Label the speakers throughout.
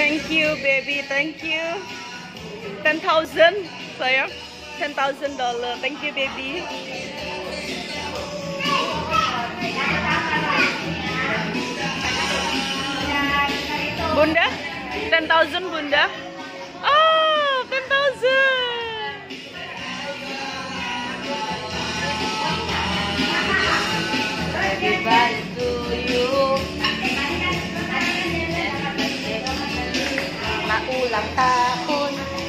Speaker 1: Thank you, baby. Thank you. 10,000, sayang. $10,000. Thank you, baby. Bunda, 10,000, Bunda. Oh, 10,000.
Speaker 2: Happy birthday to you. Ulang tahun.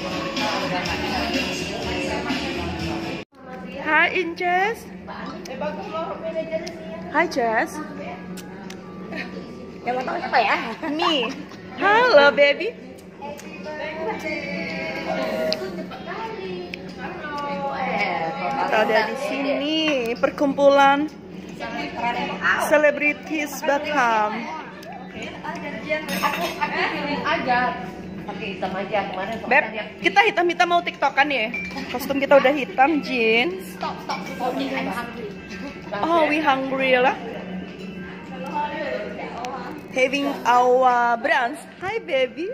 Speaker 1: Hi, Inces. Hi, Jess.
Speaker 2: Yang mau tahu siapa ya?
Speaker 1: Me. Halo, baby. Kita ada di sini perkumpulan selebritis Batam.
Speaker 2: Aku pilih aja. Pakai hitam aja kemarin.
Speaker 1: Beb, kita hitam-hitam mau tiktokan ya? Kostum kita udah hitam, jeans.
Speaker 2: Stop.
Speaker 1: Oh, we hungry lah. Having our brunch. Hi, baby.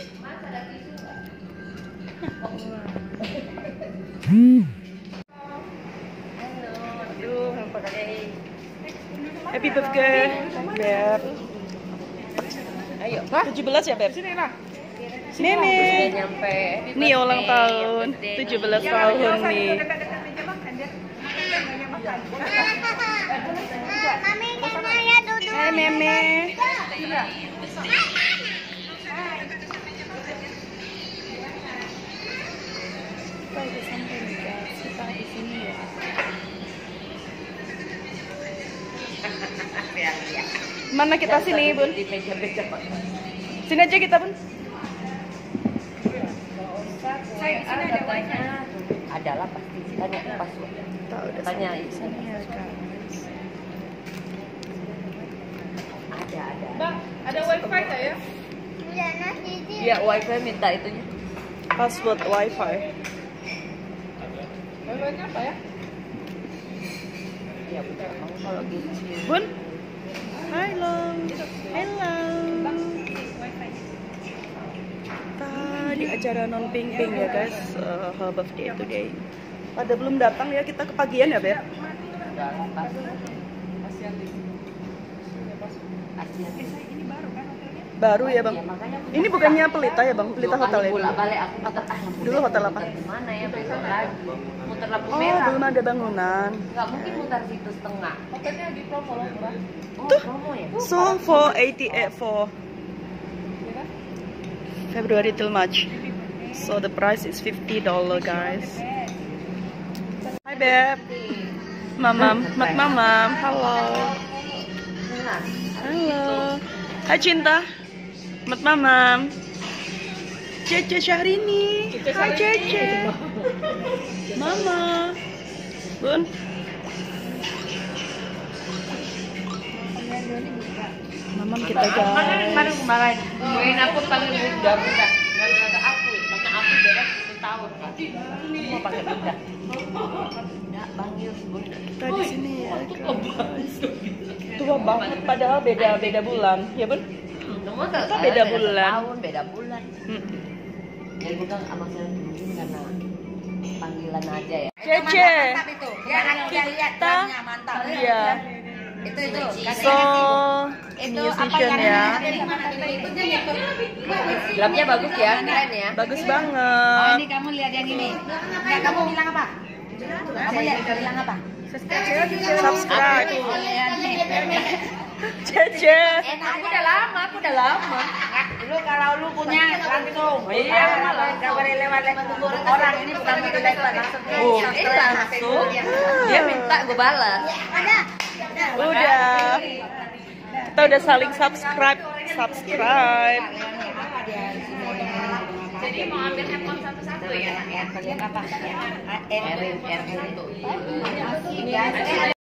Speaker 1: Happy birthday, Beb.
Speaker 2: Ayo,
Speaker 1: 17 ya, Beb? Sini lah. Meme.
Speaker 2: Udah nyampe.
Speaker 1: Nih ulang tahun, 17 tahun nih. Hai, Meme. Kita udah sampai nih, guys. Kita di sini ya. Mana kita sini, Bun?
Speaker 2: Di meja-meja, Pak.
Speaker 1: Sini aja kita, Bun.
Speaker 2: Ada lah pasti. Tanya password.
Speaker 1: Kita udah
Speaker 2: Tanya
Speaker 1: sampai di sini ya, guys.
Speaker 2: Ada.
Speaker 3: Bang, ada wifi tak ya?
Speaker 2: Iya, wifi minta itunya.
Speaker 1: Password wifi.
Speaker 3: Wifi-nya apa ya?
Speaker 2: Iya, betul. Kamu kalau gitu.
Speaker 1: Bun. Halo. Hello. Tadi acara non PingPing ya, guys. Her birthday today. Pada belum datang ya, kita kepagian ya, Beb? Baru ya, Bang. Ini bukannya Pelita ya, Bang? Pelita hotel ya?
Speaker 2: Bolak-balik aku
Speaker 1: Dulu hotel apa?
Speaker 2: Mana ya besok lagi? Muter lampu
Speaker 1: Oh,
Speaker 2: merah.
Speaker 1: belum ada bangunan.
Speaker 2: Nggak mungkin muter situ setengah.
Speaker 3: Hotelnya di promo loh, Mbak.
Speaker 2: Oh,
Speaker 1: Tuh.
Speaker 2: promo ya?
Speaker 1: So, 488 for February till March. So, the price is $50, guys. Hi, Beb. Mamam. Mat Mamam. Halo. Halo. Hai, Cinta. Mat Mamam. Cece Syahrini. Hai, Cece. Mama. Bun. Mamam kita, guys.
Speaker 2: Kemarin. Buin aku panggil bunda. Gara-gara aku. Karena aku beres 1 tahun. Mau panggil bunda. Nggak panggil bunda.
Speaker 1: Kita di sini ya, guys. Tua banget padahal beda bulan, ya, Bun?
Speaker 2: Kita
Speaker 1: beda bulan.
Speaker 2: Tahun beda bulan. Jadi bukan sama saya mungkin karena panggilan aja ya.
Speaker 1: Cece.
Speaker 2: Itu. Ya kan udah lihat jamnya mantap.
Speaker 1: Iya.
Speaker 2: Itu.
Speaker 1: So, musician ya.
Speaker 2: Gelapnya bagus ya, keren ya.
Speaker 1: Bagus banget.
Speaker 4: Ini kamu lihat yang ini. Nah, kamu bilang apa? Kamu lihat bilang apa?
Speaker 1: Subscribe.
Speaker 4: Lihat nih.
Speaker 1: Cece.
Speaker 2: Aku udah lama.
Speaker 4: Lu kalau lu punya langsung.
Speaker 2: Iya.
Speaker 4: Enggak boleh lewat orang ini bukan lewat langsung.
Speaker 2: Oh, langsung. Dia minta gue balas.
Speaker 1: Udah. Kita udah saling subscribe.
Speaker 2: Jadi mau ambil handphone satu-satu ya?
Speaker 4: Apa?
Speaker 2: Erin.